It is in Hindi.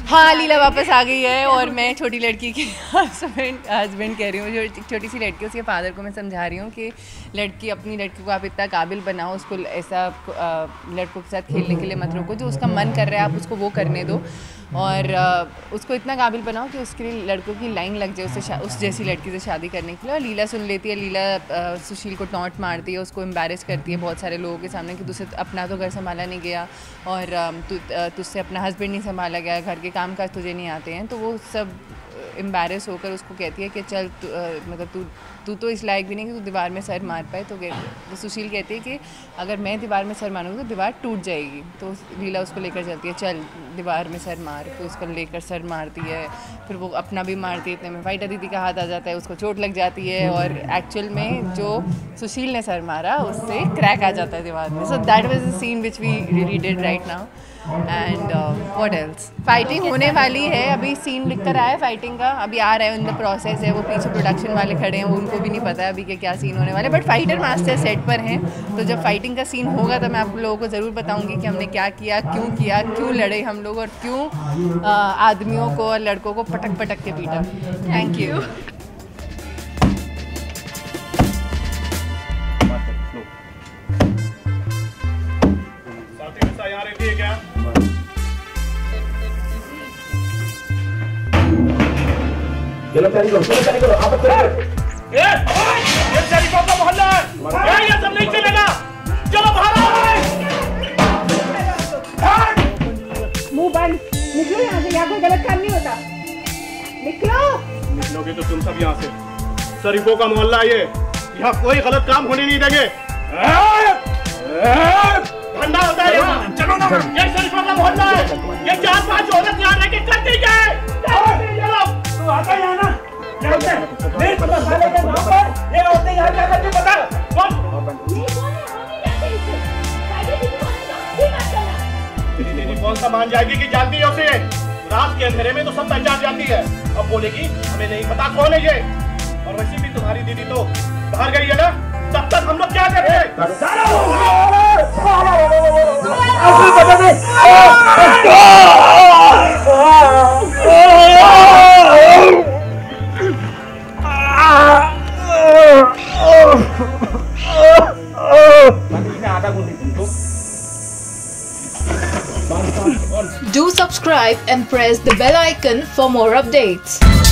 हाँ, लीला वापस आ गई है और मैं छोटी लड़की की हस्बैंड कह रही हूँ, जो छोटी सी लड़की उसके फादर को मैं समझा रही हूँ कि अपनी लड़की को आप इतना काबिल बनाओ, उसको ऐसा लड़कों के साथ खेलने के लिए मत रोको, जो उसका मन कर रहा है आप उसको वो करने दो और उसको इतना काबिल बनाओ कि उसके लिए लड़कों की लाइन लग जाए उस जैसी लड़की से शादी करने के लिए। और लीला सुन लेती है, लीला सुशील को टॉन्ट मारती है, उसको एम्बैरेस करती है बहुत सारे लोगों के सामने कि तुझसे अपना तो घर संभाला नहीं गया और तुझसे अपना हस्बैंड नहीं संभाला गया, घर के काम काज तुझे नहीं आते हैं। तो वो सब एम्बैरेस होकर उसको कहती है कि चल मतलब तू तो इस लायक भी नहीं कि तू दीवार में सर मार पाए। तो सुशील कहती है कि अगर मैं दीवार में सर मारूंगी तो दीवार टूट जाएगी। तो लीला उसको लेकर चलती है, चल दीवार में सर मार। तो उसको लेकर सर मारती है, फिर वो अपना भी मारती है, इतने में फाइटर दीदी का हाथ आ जाता है, उसको चोट लग जाती है और एक्चुअल में जो सुशील ने सर मारा उससे क्रैक आ जाता है दीवार में। So that was the scene which we really did right now. And what else, fighting होने वाली है, अभी सीन लिख कर आया है फाइटिंग का, अभी आ रहा है, इन द प्रोसेस है। वो पीछे प्रोडक्शन वाले खड़े हैं, उनको भी नहीं पता है अभी कि क्या सीन होने वाला है, बट फाइटर मास्टर सेट पर हैं। तो जब फाइटिंग का सीन होगा तो मैं आप लोगों को ज़रूर बताऊंगी कि हमने क्या किया, क्यों लड़े हम लोग और क्यों आदमियों को और लड़कों को पटक पटक के पीटा। Thank you. चलो करो आप ये शरीफों का मोहल्ला है, ये सब नहीं चलेगा, चलो बाहर मुंह बंद, निकलो यहाँ से, यहाँ कोई गलत काम नहीं होता, निकलोगे तो तुम सब यहाँ से। शरीफों का मोहल्ला है ये, यहाँ कोई गलत काम होने नहीं देंगे। ठंडा होता है यहाँ, चलो ना, ये शरीफों का मोहल्ला है, ये 4-5 औरत यहाँ रह के करती क्या है? तू आता यहाँ ना, क्या होता है? नहीं पता साले के नाम पर ये औरतें यहाँ क्या करती पता? दीदी कौन सा मान जाएगी कि जानती है उसे? रात के अंधेरे में तो सब पहचान जाती है, अब बोलेगी हमें नहीं पता कौन है ये। और वैसे भी तुम्हारी दीदी तो बाहर गई है ना, तब तक हम लोग क्या करते हैं? Do subscribe and press the bell icon for more updates.